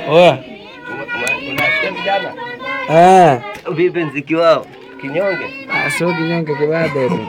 Oa. Unasikia vijana? Vipi mziki wao? Kinyonge? Sio kinyonge kibabe tu.